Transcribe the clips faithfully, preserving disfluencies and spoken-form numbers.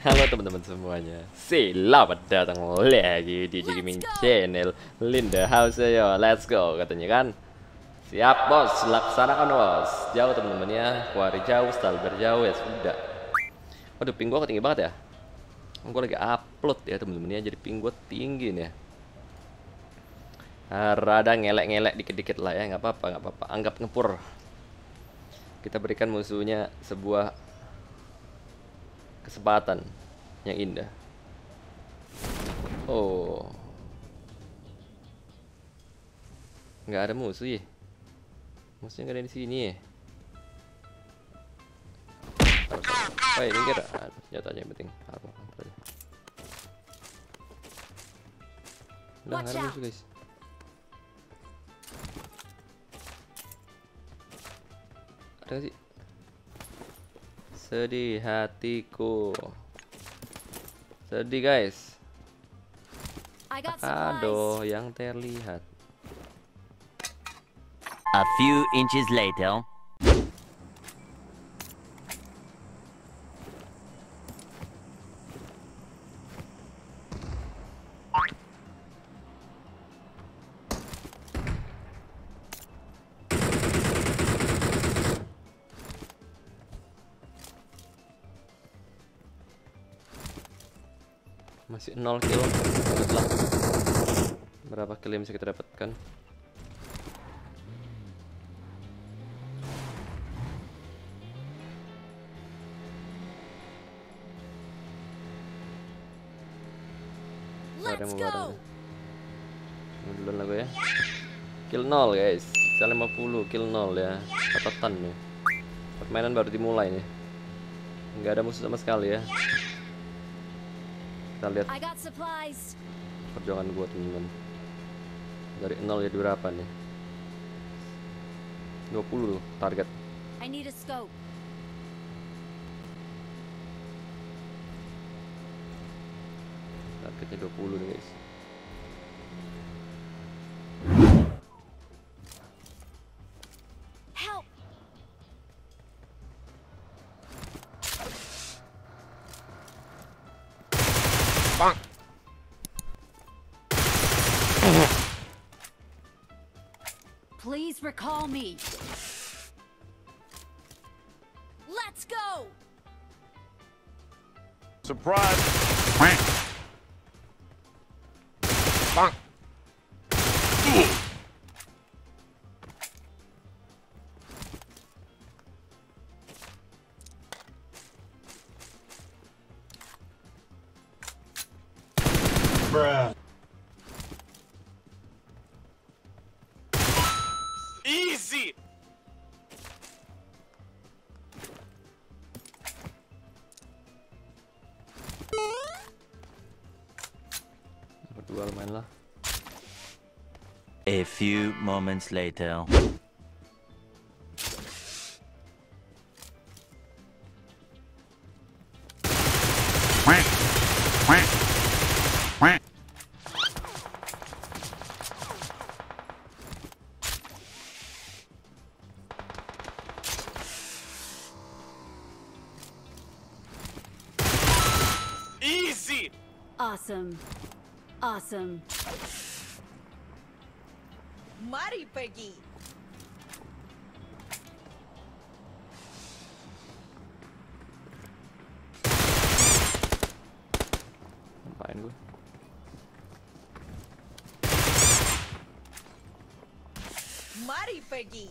Halo teman-teman semuanya, selamat datang lagi di Gaming Channel Linda House ya. Let's go katanya kan. Siap bos, laksanakan bos. Jauh teman-teman ya, kuari jauh, style berjauh ya sudah. Waduh, ping gua tinggi banget ya. Gua lagi upload ya teman-teman ya, jadi ping gua tinggi nih ya. Ah, rada ngelek-ngelek dikit-dikit lah ya, nggak apa-apa, nggak apa-apa. Anggap ngepur. Kita berikan musuhnya sebuah kesempatan yang indah. Oh, nggak ada musuh ya? Musuhnya nggak ada di sini ya? Oh, minggir. Ah, senjatanya yang penting. Apa? Apa aja. Udah nggak ada musuh guys. Ada nggak sih? Sedih hatiku. Sedih guys. Aduh, yang terlihat. A few inches later. Masih nol kill. Lihatlah berapa kill yang bisa kita dapatkan. Ada yang mau bareng. Ini duluan lah gue ya. Kill nol guys. Bisa lima puluh kill nol ya. Catatan nih. Permainan baru dimulai nih. Nggak ada musuh sama sekali ya. Kita lihat perjuangan gue teman-teman. Dari nol jadi berapa nih? dua puluh tuh target. Targetnya dua puluh nih guys. Help. Bang. Please recall me. Let's go. Surprise. Bang. Bruh. Easy. Berdua lumayan lah. A few moments later. Easy. Awesome. Awesome. Mari pergi. Ngapain gue? Mari pergi.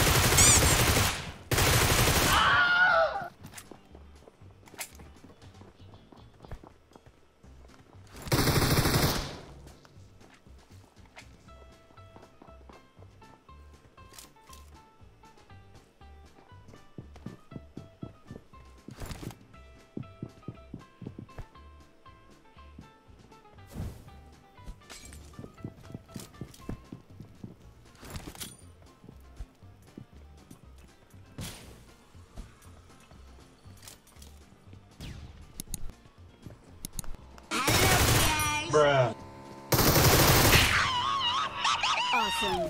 Bruh. Awesome.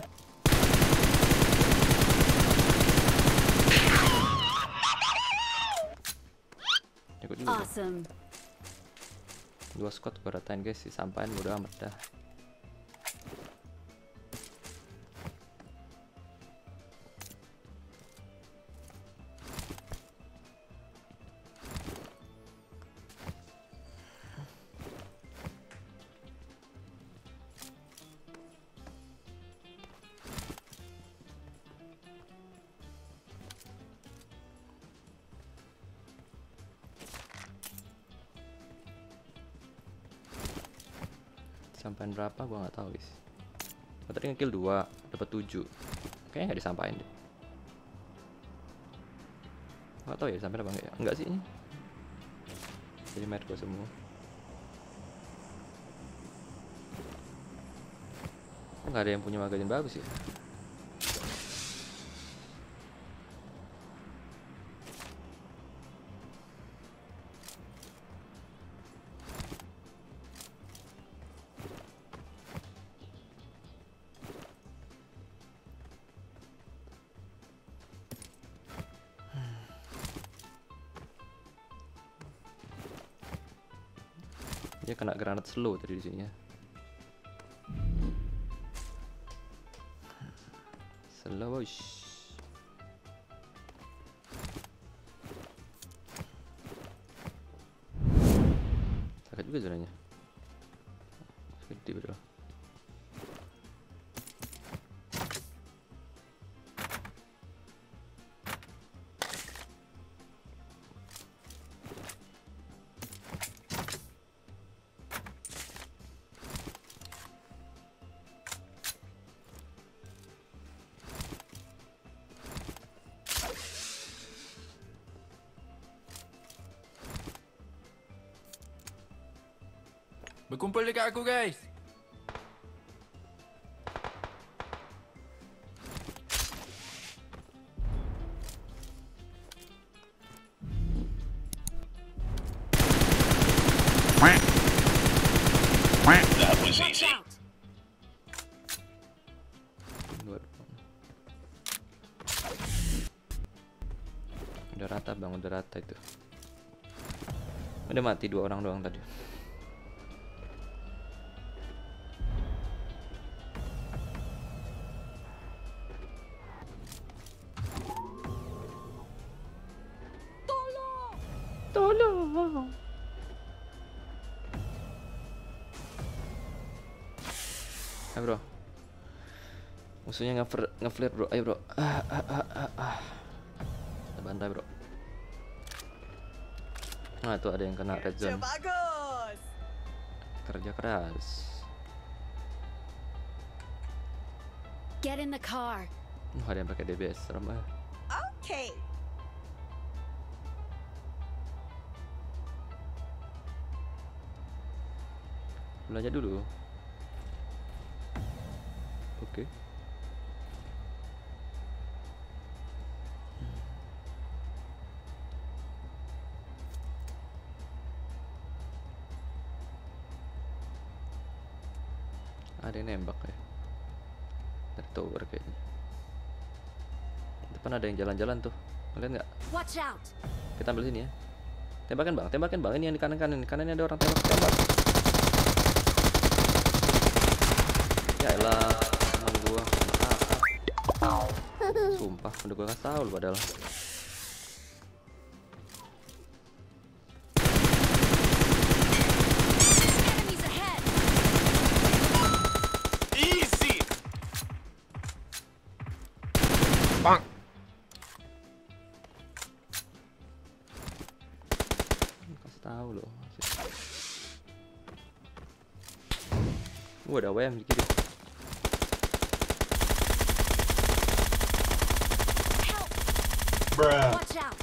Ikut juga. Awesome. Dua squad gua ratain guys, si sampain udah amat dah. Sampain berapa gua nggak tahu guys. Gua tadi ngekill dua, dapat tujuh. Kayaknya nggak disampain deh. Nggak tahu ya disampain apa enggak ya? Enggak sih ini. Jadi match gua semua. Kok nggak ada yang punya magazine bagus ya? Dia kena granat slow tadi di sini ya. Slow boys. Sakit juga zonanya. Gede bro. Berkumpul dekat aku guys. That was Watch easy. out! Dua. Udah rata bang, udah rata itu. Udah mati dua orang doang tadi. Tolong. Ayo bro. Musuhnya nge-flare nge-flare bro. Ayo bro. Ah, ah, ah, ah, ah. Kita bantai bro. Nah tuh ada yang kena red zone. Bagus. Kerja keras. Get in the car. Oh, ada yang pakai D B S serem banget. Okay. Belanja dulu. Oke. Ada yang nembak ya. Dari tower kayaknya. Depan ada yang jalan-jalan tuh. Ngeliat nggak? Watch out! Kita ambil sini ya. Tembakan bang, tembakan bang. Ini yang di kanan kanan. Kanannya ada orang tembak tembak. Ya elah, teman gua apa? Sumpah, udah gua kasih tahu lu padahal. Enemies ahead! Easy. Bang. Kasih tahu loh. Gua ada W M di kiri. Bruh. Watch out!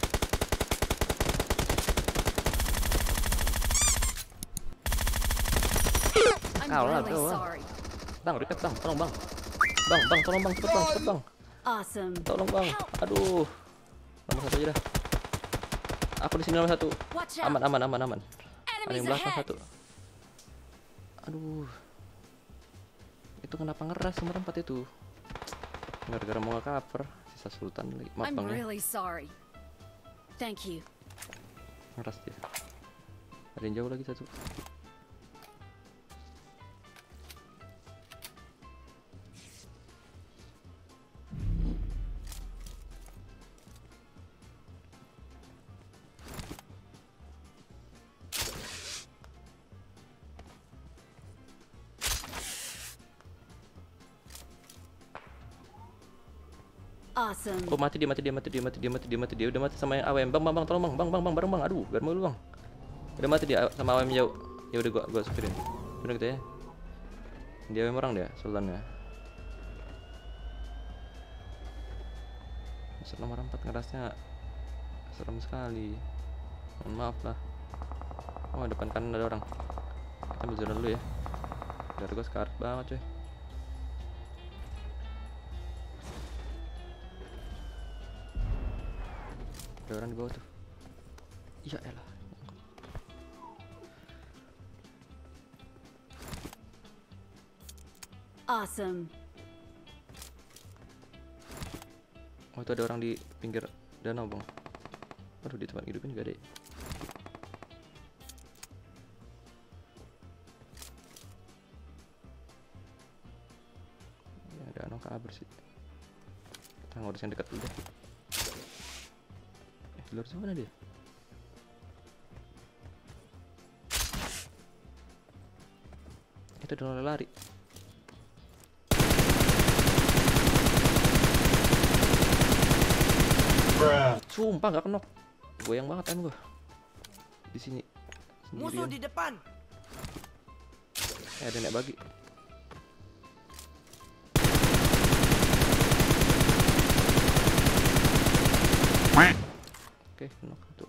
I'm Kau lah, really kau lah. sorry. Bang, repeat bang, tolong bang. Bang, bang, tolong bang, cepet bang, cepet bang. Awesome. Tolong bang. Aduh. Nomor satu aja dah. Aku di sini nomor satu. Watch out! Aman, aman, aman, aman. Ada Enemies yang belakang ahead! satu. Aduh. Itu kenapa ngeras nomor empat itu? Gara-gara mau nge-cover. Sisa Sultan lagi. Maaf I'm bang ya. really sorry. Thank you. Ngeras dia. Ada yang jauh lagi satu. Awesome. Oh mati dia, mati dia, mati dia, mati dia, mati dia, mati dia. Udah mati sama yang A W M. Bang, bang, bang, tolong bang, bang, bang, bang, bareng bang. Aduh, biar mulu bang. Udah mati dia sama A W M jauh. Ya udah gua gua spirin. Udah gitu ya. Dia A W M orang dia, sultannya. Set nomor empat ngerasnya serem sekali. Mohon maaf lah. Oh, depan kanan ada orang. Kita ambil zona dulu ya. Dari gua sekarat banget cuy. Ada orang di bawah tuh. Ya elah. Awesome. Oh itu ada orang di pinggir danau bang. Aduh di tempat hidupin juga ada. Ya danau kabur sih. Kita ngurus yang dekat dulu deh. Eh di luar sana dia. Itu udah mulai lari. Sumpah gak kenok. Goyang banget kan gua. Di sini. Musuh di depan. Eh ada nek bagi. Oke, kenok satu.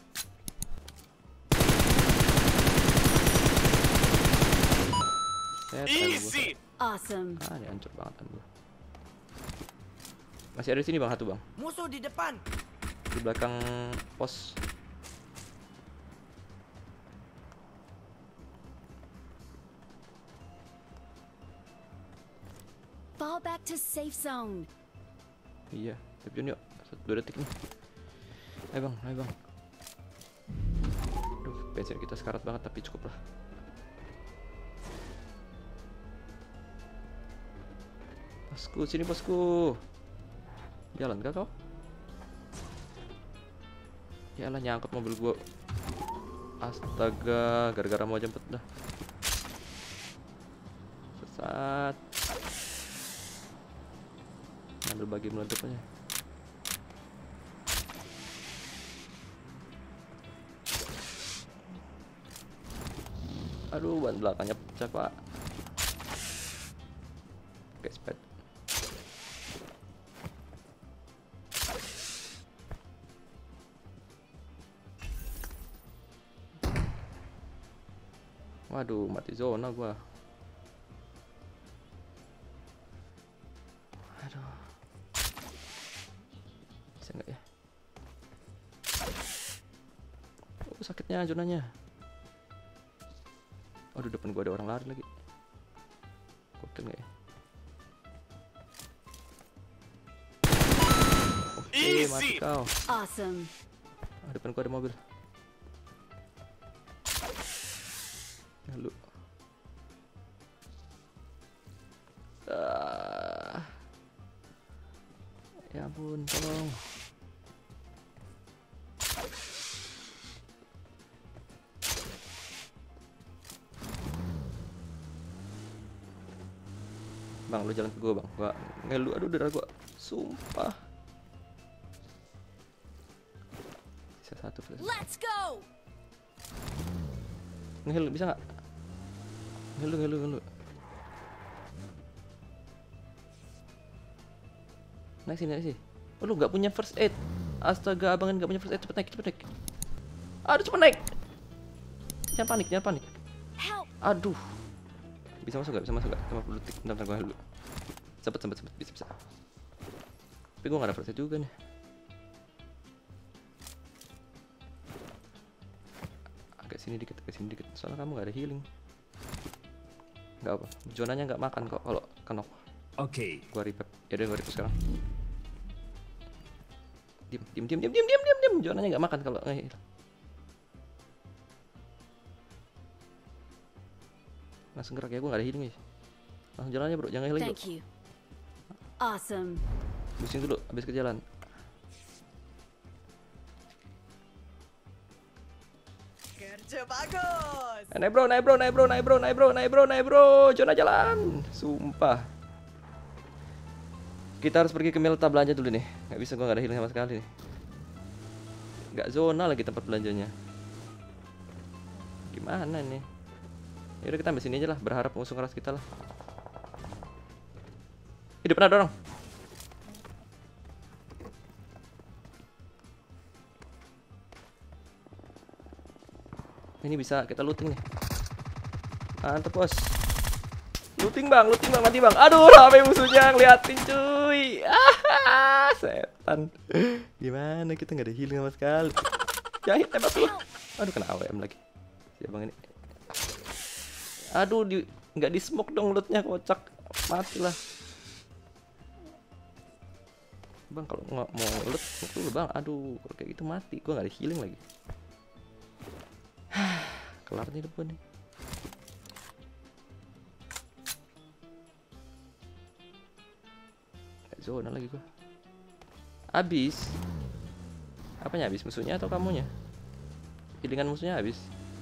Set, Easy. Awesome. ah, ini hancur banget kan gua. Masih ada di sini bang, satu bang. Musuh di depan. Di belakang pos. Fall back to safe zone. Iya, tapi yuk, satu dua detik nih. Ayo bang, ayo bang. Aduh, bensin kita sekarat banget tapi cukup lah. Bosku, sini bosku. Jalan gak kau? Yalah nyangkut mobil gua. Astaga, gara-gara mau jemput dah. Sesat. Ambil bagi meleduknya. Aduh, ban belakangnya pecah pak. Oke, sped. Waduh, mati zona gua. Aduh. Bisa nggak ya? Oh, sakitnya zonanya. Aduh, depan gua ada orang lari lagi. Gokil nggak ya? Oke, mati kau. Awesome. Ah, depan gua ada mobil. Lalu. Ah. Ya ampun, tolong. Bang, lu jalan ke gua, Bang. Gua ngelu, aduh darah gua. Sumpah. Bisa satu flash. Let's go. Ngelu bisa nggak? Ngelu, ngelu, ngelu. Naik sini, naik sini. Oh, lu nggak punya first aid. Astaga, abangan nggak punya first aid. Cepet naik, cepet naik. Aduh, cepet naik. Jangan panik, jangan panik. Help. Aduh. Bisa masuk gak? Bisa masuk gak? lima puluh detik. Bentar, bentar, gue dulu. Sempet, sempet, sempet. Bisa, bisa. Tapi gue gak ada first aid juga nih. Agak sini dikit, agak sini dikit. Soalnya kamu gak ada healing. Gak apa. Zonanya gak makan kok kalau kenok. Okay. Gua revive. Ya udah gua revive sekarang. Diam, diam, diam, diam, diam, diam, diam, diam. Zonanya gak makan kalau nge-heal. Langsung gerak ya, gue gak ada healing guys. Langsung jalan aja bro, jangan healing bro. Thank you. Awesome. Pusing dulu, habis ke jalan. Kerja bagus. Eh, naik bro, naik bro, naik bro, naik bro, naik bro, naik bro, naik bro, zona jalan. Sumpah. Kita harus pergi ke Melta belanja dulu nih. Gak bisa, gue gak ada healing sama sekali nih. Gak zona lagi tempat belanjanya. Gimana nih? Yaudah kita ambil sini aja lah, berharap musuh keras kita lah. Ih, depan ada orang. Ini bisa kita looting nih. Mantap bos. Looting bang, looting bang, mati bang. Aduh, rame musuhnya ngeliatin cuy. Ah, setan. Gimana kita nggak ada healing sama sekali. Jahit tembak dulu. Aduh, kena A W M lagi. Siapa bang ini? Aduh, di nggak di smoke dong lootnya, kocak. Matilah. Bang kalau nggak mau loot, loot dulu bang. Aduh, kalau kayak gitu mati. Gua nggak ada healing lagi. Kelar nih depan nih. Zona lagi gua. Habis. Apanya habis? Musuhnya atau kamunya? Healingan musuhnya habis.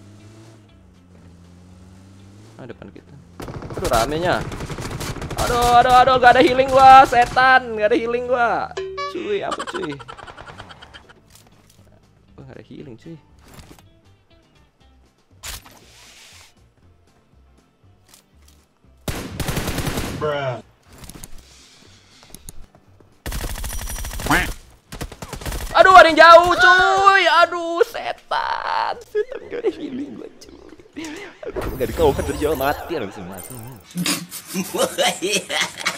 Ah, depan kita. Aduh, ramenya. Aduh, aduh, aduh, gak ada healing gua, setan. Gak ada healing gua. Cuy, apa cuy? Gua gak ada healing cuy. Bruh. Aduh, ada yang jauh cuy. Aduh, setan. Setan gak ada healing gua cuy. Gak di cover dari jauh mati. Harus mati.